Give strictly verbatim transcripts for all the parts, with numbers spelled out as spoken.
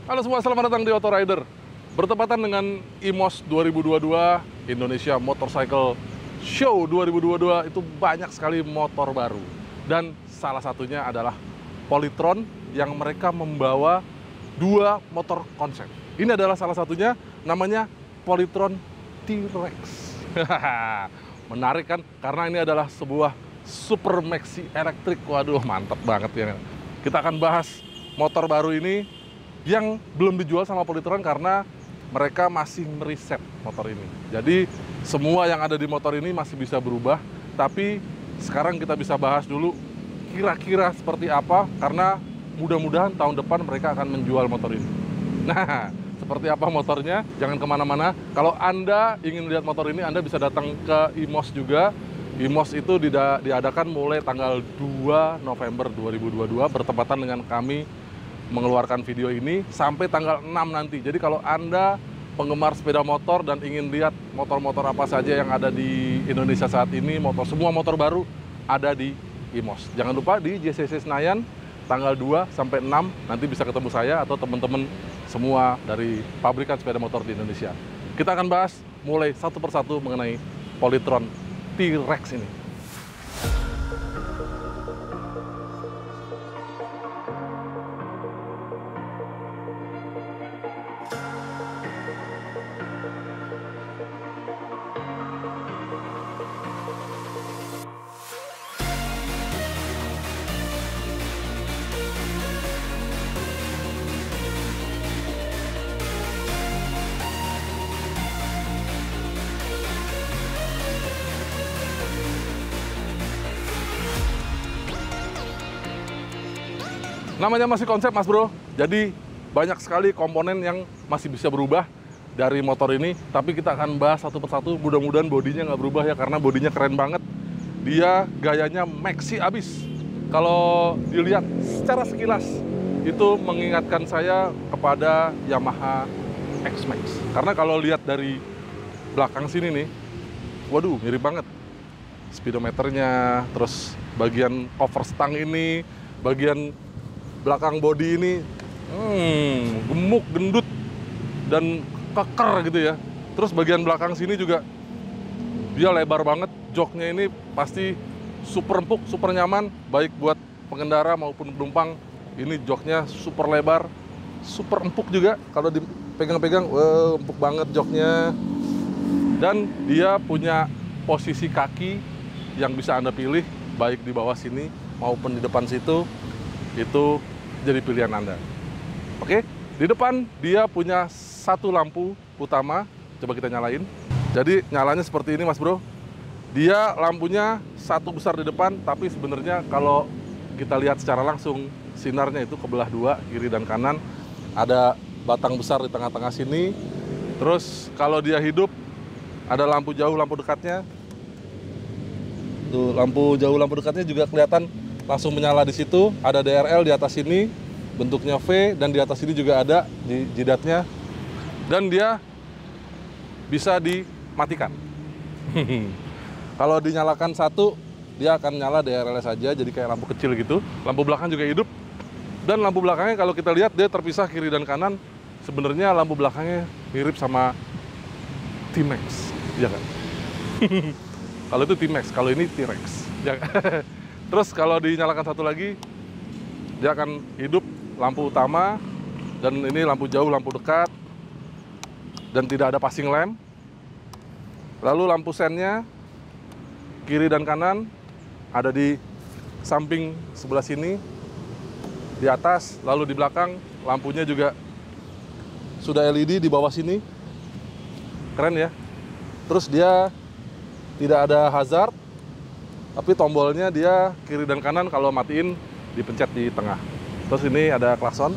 Halo semua, selamat datang di Auto Rider. Bertepatan dengan I M O S dua ribu dua puluh dua, Indonesia Motorcycle Show dua ribu dua puluh dua, itu banyak sekali motor baru. Dan salah satunya adalah Polytron yang mereka membawa dua motor konsep. Ini adalah salah satunya, namanya Polytron T-Rex. Menarik kan? Karena ini adalah sebuah super maxi elektrik. Waduh, mantap banget ya. Kita akan bahas motor baru ini yang belum dijual sama Polytron karena mereka masih meriset motor ini. Jadi semua yang ada di motor ini masih bisa berubah, tapi sekarang kita bisa bahas dulu kira-kira seperti apa, karena mudah-mudahan tahun depan mereka akan menjual motor ini. Nah, seperti apa motornya? Jangan kemana-mana. Kalau Anda ingin lihat motor ini, Anda bisa datang ke I M O S juga. I M O S itu diadakan mulai tanggal dua November dua ribu dua puluh dua, bertepatan dengan kami mengeluarkan video ini sampai tanggal enam nanti. Jadi kalau Anda penggemar sepeda motor dan ingin lihat motor-motor apa saja yang ada di Indonesia saat ini, motor semua motor baru ada di I M O S. Jangan lupa di J C C Senayan tanggal dua sampai enam, nanti bisa ketemu saya atau teman-teman semua dari pabrikan sepeda motor di Indonesia. Kita akan bahas mulai satu persatu mengenai Polytron T-Rex ini. Namanya masih konsep, Mas Bro. Jadi banyak sekali komponen yang masih bisa berubah dari motor ini. Tapi kita akan bahas satu persatu. Mudah-mudahan bodinya nggak berubah ya, karena bodinya keren banget. Dia gayanya maxi abis. Kalau dilihat secara sekilas, itu mengingatkan saya kepada Yamaha X-Max. Karena kalau lihat dari belakang sini nih, waduh, mirip banget. Speedometernya, terus bagian cover stang ini, bagian belakang bodi ini hmm, gemuk, gendut, dan keker gitu ya. Terus bagian belakang sini juga dia lebar banget. Joknya ini pasti super empuk, super nyaman, baik buat pengendara maupun penumpang. Ini joknya super lebar, super empuk juga. Kalau dipegang-pegang, wow, empuk banget joknya. Dan dia punya posisi kaki yang bisa Anda pilih, baik di bawah sini maupun di depan situ. Itu jadi pilihan Anda. Oke, di depan dia punya satu lampu utama. Coba kita nyalain. Jadi nyalanya seperti ini, Mas Bro. Dia lampunya satu besar di depan, tapi sebenarnya kalau kita lihat secara langsung, sinarnya itu kebelah dua, kiri dan kanan. Ada batang besar di tengah-tengah sini. Terus kalau dia hidup, ada lampu jauh, lampu dekatnya. Tuh, lampu jauh, lampu dekatnya juga kelihatan langsung menyala di situ. Ada D R L di atas sini, bentuknya V, dan di atas sini juga ada di jidatnya. Dan dia bisa dimatikan. Kalau dinyalakan satu, dia akan nyala D R L saja, jadi kayak lampu kecil gitu. Lampu belakang juga hidup. Dan lampu belakangnya kalau kita lihat, dia terpisah kiri dan kanan. Sebenarnya lampu belakangnya mirip sama T-Max, ya kan? Kalau itu T-Max, kalau ini T-Rex. Ya. Terus kalau dinyalakan satu lagi, dia akan hidup lampu utama, dan ini lampu jauh, lampu dekat, dan tidak ada passing lamp. Lalu lampu sennya, kiri dan kanan, ada di samping sebelah sini, di atas, lalu di belakang, lampunya juga sudah L E D di bawah sini. Keren ya. Terus dia tidak ada hazard, tapi tombolnya dia kiri dan kanan, kalau matiin dipencet di tengah. Terus ini ada klakson.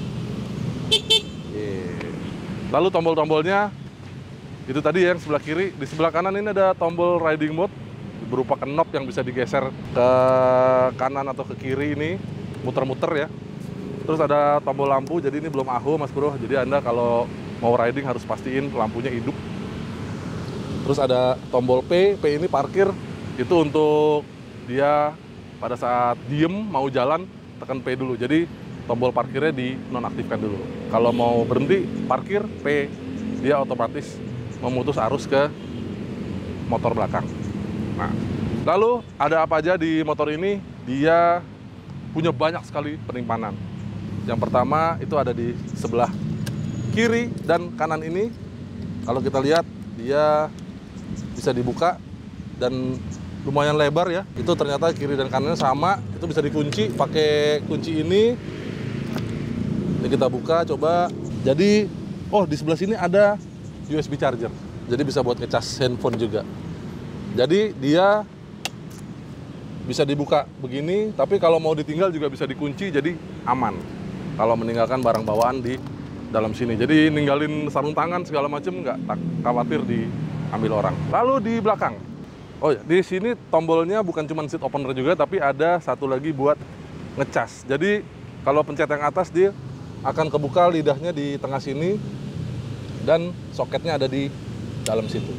Lalu tombol-tombolnya itu tadi yang sebelah kiri. Di sebelah kanan ini ada tombol riding mode, berupa knob yang bisa digeser ke kanan atau ke kiri ini, muter-muter ya. Terus ada tombol lampu, jadi ini belum A H U, Mas Bro. Jadi Anda kalau mau riding harus pastiin lampunya hidup. Terus ada tombol P, P ini parkir. Itu untuk dia pada saat diem mau jalan, tekan P dulu. Jadi tombol parkirnya dinonaktifkan dulu. Kalau mau berhenti parkir P, dia otomatis memutus arus ke motor belakang. Nah, lalu ada apa aja di motor ini? Dia punya banyak sekali penyimpanan. Yang pertama itu ada di sebelah kiri dan kanan ini. Kalau kita lihat dia bisa dibuka dan lumayan lebar ya. Itu ternyata kiri dan kanannya sama. Itu bisa dikunci pakai kunci ini. Ini kita buka coba. Jadi oh di sebelah sini ada U S B charger. Jadi bisa buat ngecas handphone juga. Jadi dia bisa dibuka begini, tapi kalau mau ditinggal juga bisa dikunci, jadi aman. Kalau meninggalkan barang bawaan di dalam sini. Jadi ninggalin sarung tangan segala macam nggak khawatir diambil orang. Lalu di belakang. Oh ya, di sini tombolnya bukan cuma seat opener juga, tapi ada satu lagi buat ngecas. Jadi kalau pencet yang atas dia akan kebuka lidahnya di tengah sini dan soketnya ada di dalam situ.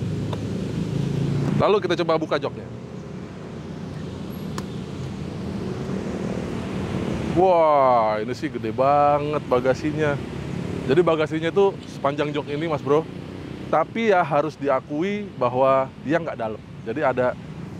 Lalu kita coba buka joknya. Wah, ini sih gede banget bagasinya. Jadi bagasinya itu sepanjang jok ini, Mas Bro. Tapi ya harus diakui bahwa dia nggak dalam. Jadi ada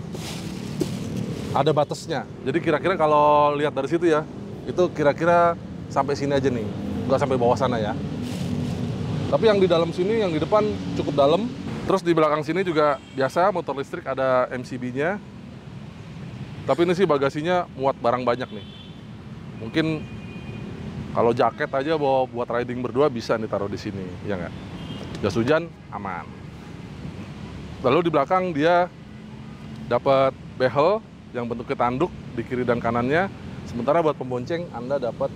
ada batasnya. Jadi kira-kira kalau lihat dari situ ya, itu kira-kira sampai sini aja nih, nggak sampai bawah sana ya. Tapi yang di dalam sini, yang di depan cukup dalam. Terus di belakang sini juga biasa motor listrik ada M C B-nya. Tapi ini sih bagasinya muat barang banyak nih. Mungkin kalau jaket aja bawa buat riding berdua bisa nih taruh di sini, ya nggak? Jas hujan aman. Lalu di belakang dia dapat behel yang bentuknya tanduk di kiri dan kanannya. Sementara buat pembonceng Anda dapat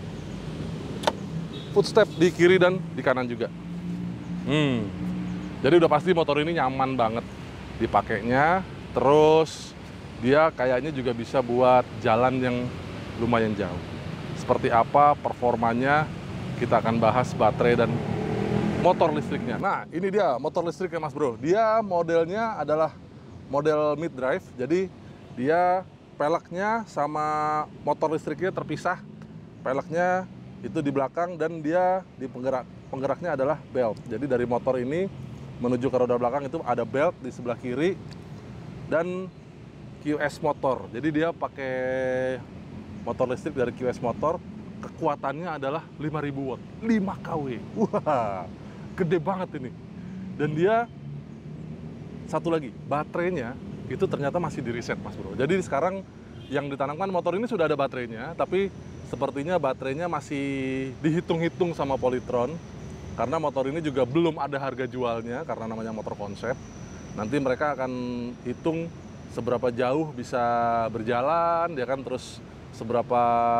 footstep di kiri dan di kanan juga. Hmm. Jadi udah pasti motor ini nyaman banget dipakainya. Terus dia kayaknya juga bisa buat jalan yang lumayan jauh. Seperti apa performanya kita akan bahas baterai dan motor listriknya. Nah ini dia motor listriknya Mas Bro. Dia modelnya adalah model mid drive. Jadi dia peleknya sama motor listriknya terpisah. Peleknya itu di belakang dan dia di penggerak penggeraknya adalah belt. Jadi dari motor ini menuju ke roda belakang itu ada belt di sebelah kiri dan Q S motor. Jadi dia pakai motor listrik dari Q S motor, kekuatannya adalah lima ribu watt, lima kilowatt. Wah, gede banget ini. Dan dia satu lagi, baterainya itu ternyata masih di reset Mas Bro. Jadi sekarang yang ditanamkan motor ini sudah ada baterainya, tapi sepertinya baterainya masih dihitung-hitung sama Polytron. Karena motor ini juga belum ada harga jualnya, karena namanya motor konsep. Nanti mereka akan hitung seberapa jauh bisa berjalan, ya kan, terus seberapa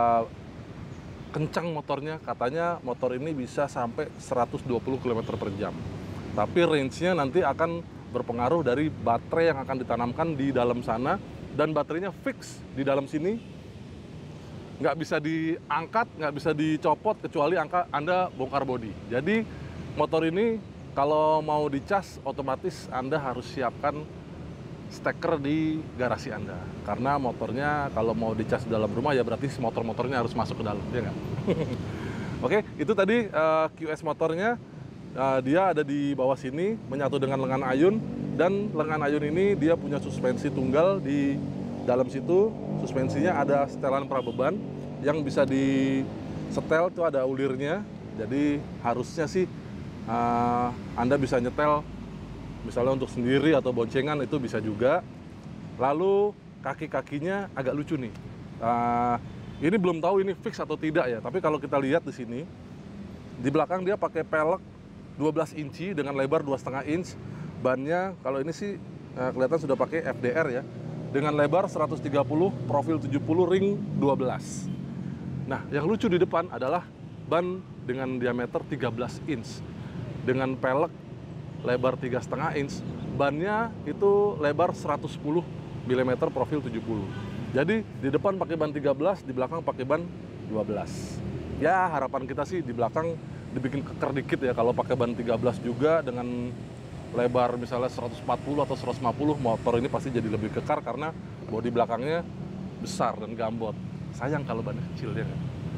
kencang motornya. Katanya motor ini bisa sampai seratus dua puluh kilometer per jam. Tapi range-nya nanti akan berpengaruh dari baterai yang akan ditanamkan di dalam sana. Dan baterainya fix di dalam sini. Nggak bisa diangkat, nggak bisa dicopot, kecuali angka Anda bongkar bodi. Jadi motor ini kalau mau dicas, otomatis Anda harus siapkan steker di garasi Anda. Karena motornya kalau mau dicas di dalam rumah, ya berarti motor-motornya harus masuk ke dalam, ya nggak? Oke, itu tadi uh, Q S motornya. Uh, dia ada di bawah sini, menyatu dengan lengan ayun. Dan lengan ayun ini dia punya suspensi tunggal di dalam situ. Suspensinya ada setelan prabeban yang bisa disetel, itu ada ulirnya. Jadi harusnya sih uh, Anda bisa nyetel misalnya untuk sendiri atau boncengan, itu bisa juga. Lalu kaki-kakinya agak lucu nih. Uh, ini belum tahu ini fix atau tidak ya, tapi kalau kita lihat di sini, di belakang dia pakai pelek dua belas inci dengan lebar dua koma lima inch. Bannya kalau ini sih uh, kelihatan sudah pakai F D R ya. Dengan lebar seratus tiga puluh, profil tujuh puluh, ring dua belas. Nah, yang lucu di depan adalah ban dengan diameter tiga belas inch. Dengan pelek lebar tiga koma lima inch, bannya itu lebar seratus sepuluh milimeter, profil tujuh puluh. Jadi di depan pakai ban tiga belas, di belakang pakai ban dua belas. Ya, harapan kita sih di belakang dibikin keker dikit ya. Kalau pakai ban tiga belas juga dengan lebar misalnya seratus empat puluh atau seratus lima puluh, motor ini pasti jadi lebih kekar karena bodi belakangnya besar dan gambot. Sayang kalau bannya kecil, ya nggak?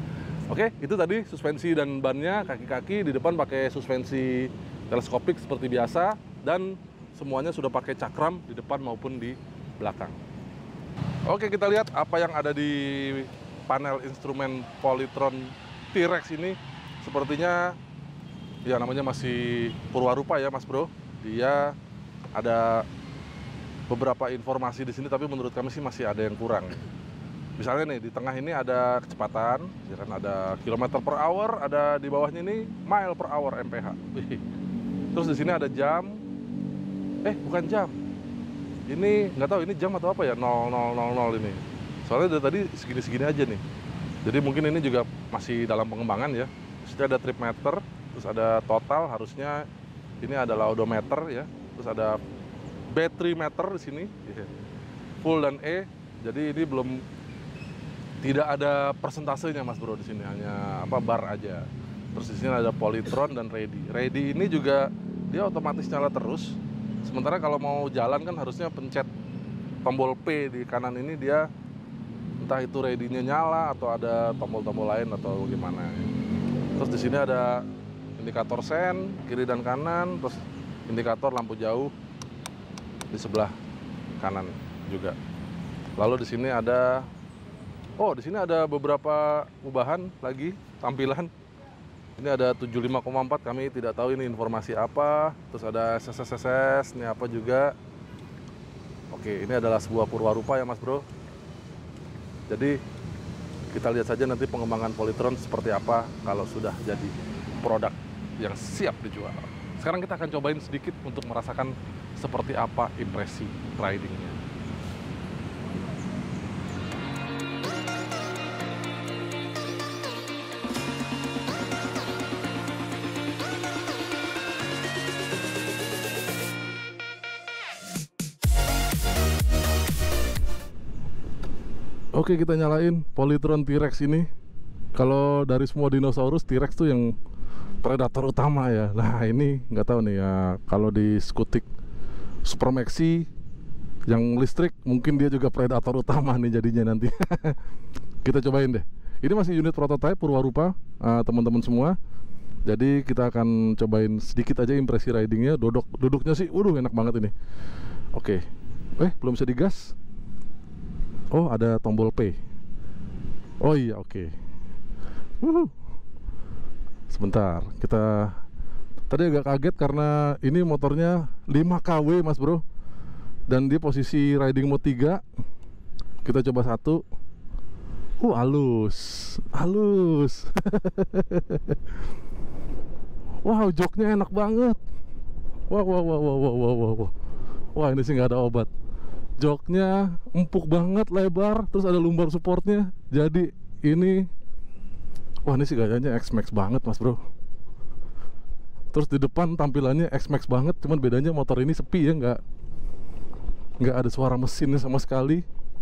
Oke, itu tadi suspensi dan bannya, kaki-kaki di depan pakai suspensi teleskopik seperti biasa, dan semuanya sudah pakai cakram di depan maupun di belakang. Oke, kita lihat apa yang ada di panel instrumen Polytron T-Rex ini. Sepertinya ya namanya masih purwarupa ya Mas Bro. Dia ada beberapa informasi di sini, tapi menurut kami sih masih ada yang kurang. Misalnya nih, di tengah ini ada kecepatan, ya kan, ada kilometer per hour, ada di bawahnya ini mile per hour M P H. Terus di sini ada jam, eh bukan jam, ini nggak tahu ini jam atau apa ya, nol nol nol nol ini. Soalnya dari tadi segini-segini aja nih. Jadi mungkin ini juga masih dalam pengembangan ya. Terus ada trip meter, terus ada total, harusnya ini adalah odometer ya. Terus ada battery meter di sini, full dan E. Jadi ini belum, tidak ada persentasenya Mas Bro di sini, hanya apa bar aja. Terus di sini ada Polytron dan ready. Ready ini juga dia otomatis nyala terus. Sementara kalau mau jalan kan harusnya pencet tombol P di kanan ini, dia entah itu ready-nya nyala atau ada tombol-tombol lain atau gimana. Terus di sini ada indikator sen kiri dan kanan, terus indikator lampu jauh di sebelah kanan juga. Lalu di sini ada Oh, di sini ada beberapa ubahan lagi tampilan. Ini ada tujuh puluh lima koma empat, kami tidak tahu ini informasi apa. Terus ada S S S S S, ini apa juga. Oke, ini adalah sebuah purwarupa ya Mas Bro. Jadi kita lihat saja nanti pengembangan Polytron seperti apa kalau sudah jadi produk yang siap dijual. Sekarang kita akan cobain sedikit untuk merasakan seperti apa impresi ridingnya. Oke, kita nyalain Polytron T-Rex ini. Kalau dari semua dinosaurus, T-Rex tuh yang predator utama ya. Nah ini nggak tahu nih ya, kalau di Scutic Super Maxi yang listrik mungkin dia juga predator utama nih jadinya nanti. Kita cobain deh. Ini masih unit prototype purwarupa uh, teman-teman semua. Jadi kita akan cobain sedikit aja impresi ridingnya. Duduk duduknya sih, waduh enak banget ini. Oke, eh belum bisa digas. Oh, ada tombol P. Oh iya, oke. Wuhu. Sebentar, kita tadi agak kaget karena ini motornya lima K W Mas Bro. Dan di posisi riding mode tiga. Kita coba satu. Uh, halus. Halus. Wow, joknya enak banget. Wow, wow, wow, wow, wow, wow, wow. Wah, ini sih nggak ada obat. Joknya empuk banget, lebar, terus ada lumbar supportnya. Jadi ini, wah ini sih gayanya X-Max banget Mas Bro. Terus di depan tampilannya X-Max banget, cuman bedanya motor ini sepi ya, nggak nggak ada suara mesinnya sama sekali.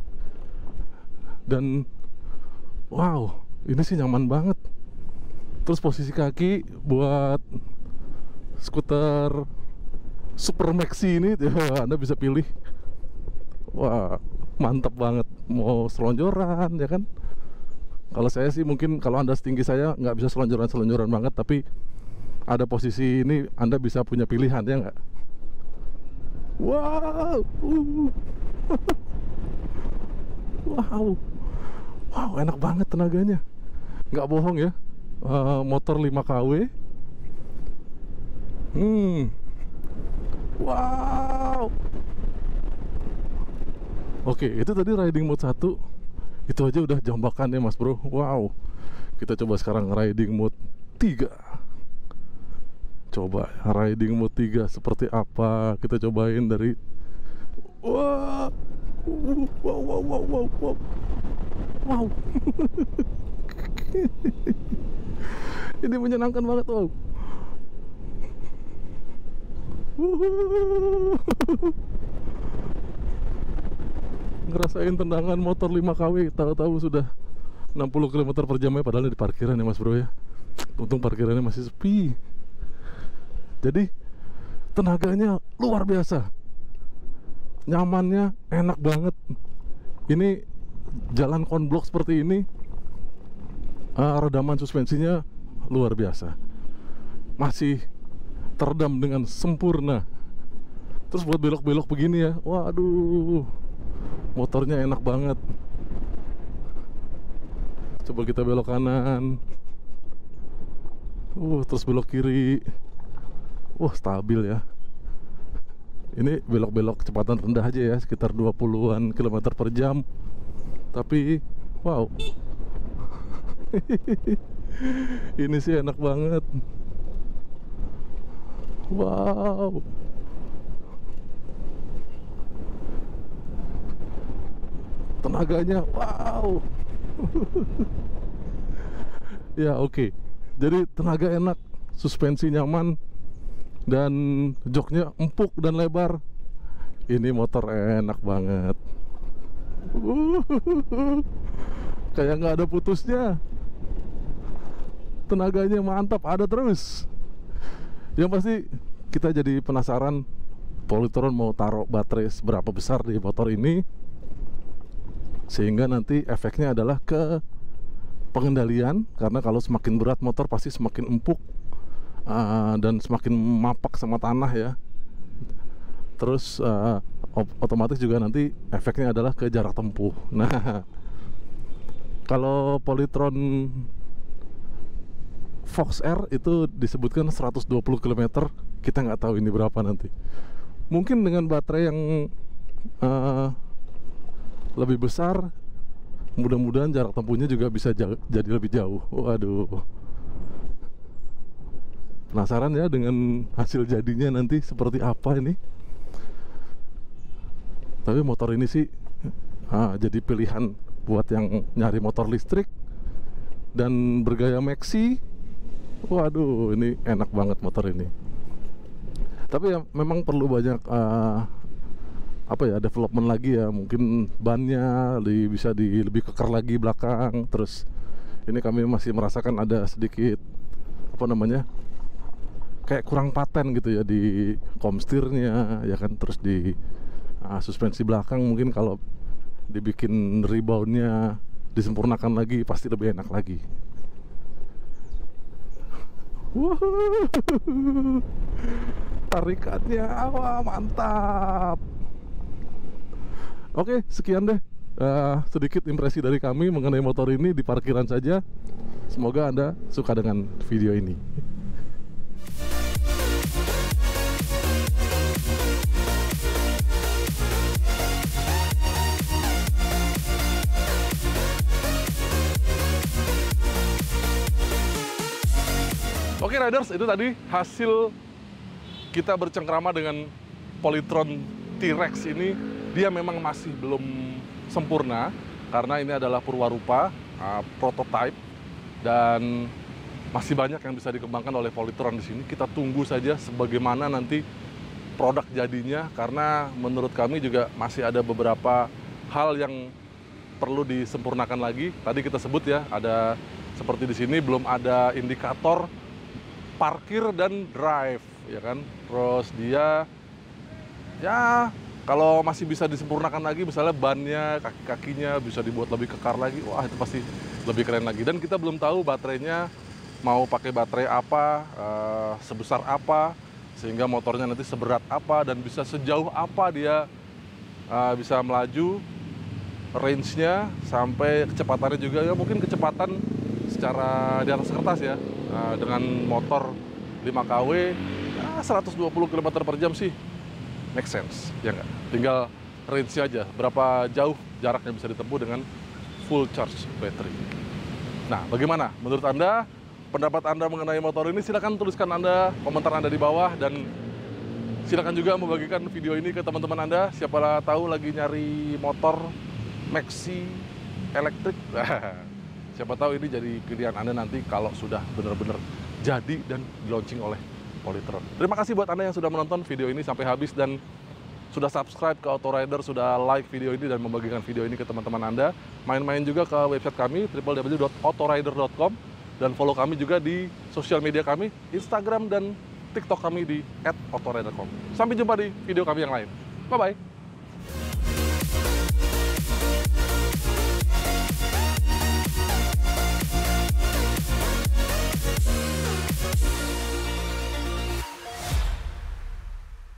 Dan wow, ini sih nyaman banget. Terus posisi kaki buat skuter Super Maxi ini, ya, Anda bisa pilih. Wah, mantap banget. Mau selonjoran ya kan. Kalau saya sih mungkin kalau Anda setinggi saya nggak bisa selonjoran-selonjoran banget, tapi ada posisi ini Anda bisa punya pilihan ya nggak? Wow. Wow. Wow, enak banget tenaganya. Nggak bohong ya. Uh, motor lima K W. Hmm. Wow. Oke, itu tadi riding mode satu. Itu aja udah jambakan ya Mas Bro. Wow. Kita coba sekarang riding mode tiga. Coba riding mode tiga seperti apa. Kita cobain dari Wow. Wow, wow, wow, wow, wow. Wow. Ini menyenangkan banget, wow. Ngerasain tendangan motor lima K W, tahu-tahu sudah enam puluh kilometer per jamnya, padahal di parkiran ya Mas Bro ya. Untung parkirannya masih sepi. Jadi tenaganya luar biasa, nyamannya enak banget. Ini jalan konblok seperti ini uh, redaman suspensinya luar biasa, masih teredam dengan sempurna. Terus buat belok-belok begini ya, waduh, motornya enak banget. Coba kita belok kanan, uh, terus belok kiri, wah stabil ya. Ini belok-belok kecepatan rendah aja ya, sekitar dua puluhan kilometer per jam. Tapi wow, ini sih enak banget. Wow, tenaganya wow. Ya oke okay. Jadi tenaga enak, suspensi nyaman, dan joknya empuk dan lebar. Ini motor enak banget. Kayak nggak ada putusnya. Tenaganya mantap, ada terus. Yang pasti kita jadi penasaran, Polytron mau taruh baterai seberapa besar di motor ini, sehingga nanti efeknya adalah ke pengendalian. Karena kalau semakin berat motor pasti semakin empuk, uh, dan semakin mapak sama tanah ya. Terus uh, otomatis juga nanti efeknya adalah ke jarak tempuh. Nah, kalau Polytron Fox R itu disebutkan seratus dua puluh kilometer, kita nggak tahu ini berapa nanti. Mungkin dengan baterai yang uh, lebih besar, mudah-mudahan jarak tempuhnya juga bisa jauh, jadi lebih jauh. Waduh, penasaran ya dengan hasil jadinya nanti seperti apa ini. Tapi motor ini sih ah, jadi pilihan buat yang nyari motor listrik dan bergaya maxi. Waduh, ini enak banget motor ini. Tapi ya memang perlu banyak uh, apa ya, development lagi ya. Mungkin bannya di, bisa di lebih kekar lagi belakang. Terus ini kami masih merasakan ada sedikit apa namanya, kayak kurang paten gitu ya di komstirnya ya kan. Terus di uh, suspensi belakang mungkin kalau dibikin reboundnya disempurnakan lagi pasti lebih enak lagi. Wuh, tarikannya wah mantap. Oke, sekian deh uh, sedikit impresi dari kami mengenai motor ini di parkiran saja. Semoga Anda suka dengan video ini. Oke Riders, itu tadi hasil kita bercengkrama dengan Polytron T-Rex ini. Dia memang masih belum sempurna karena ini adalah purwarupa, uh, prototype, dan masih banyak yang bisa dikembangkan oleh Polytron di sini. Kita tunggu saja sebagaimana nanti produk jadinya, karena menurut kami juga masih ada beberapa hal yang perlu disempurnakan lagi. Tadi kita sebut ya, ada seperti di sini belum ada indikator parkir dan drive, ya kan. Terus dia, ya kalau masih bisa disempurnakan lagi, misalnya bannya, kaki-kakinya bisa dibuat lebih kekar lagi, wah itu pasti lebih keren lagi. Dan kita belum tahu baterainya mau pakai baterai apa, uh, sebesar apa, sehingga motornya nanti seberat apa dan bisa sejauh apa dia uh, bisa melaju, range-nya sampai kecepatannya juga ya mungkin kecepatan secara di atas kertas ya. Nah, dengan motor lima K W ya seratus dua puluh kilometer per jam sih make sense, ya nggak? Tinggal range aja, berapa jauh jaraknya bisa ditempuh dengan full charge battery. Nah, bagaimana menurut Anda? Pendapat Anda mengenai motor ini silakan tuliskan Anda, komentar Anda di bawah, dan silakan juga membagikan video ini ke teman-teman Anda. Siapa tahu lagi nyari motor maxi elektrik. Siapa tahu ini jadi pilihan Anda nanti kalau sudah benar-benar jadi dan di-launching oleh Polytron. Terima kasih buat Anda yang sudah menonton video ini sampai habis dan sudah subscribe ke Autorider, sudah like video ini dan membagikan video ini ke teman-teman Anda. Main-main juga ke website kami w w w dot autorider dot com dan follow kami juga di sosial media kami, Instagram dan TikTok kami di at autorider dot com. Sampai jumpa di video kami yang lain. Bye-bye.